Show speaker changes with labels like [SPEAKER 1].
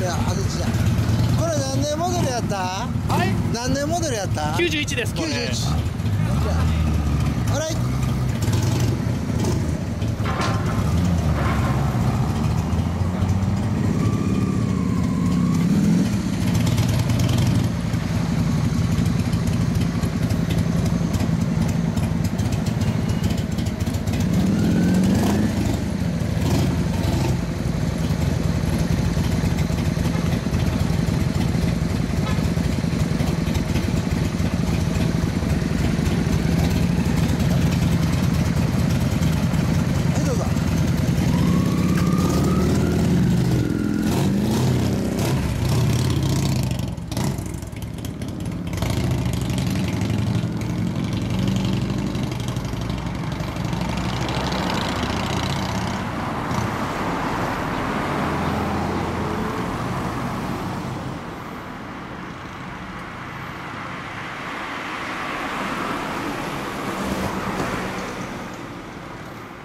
[SPEAKER 1] や、あれじゃ。これ何年モデルやった？はい。何年モデルやった？91です。これ。91。あれ。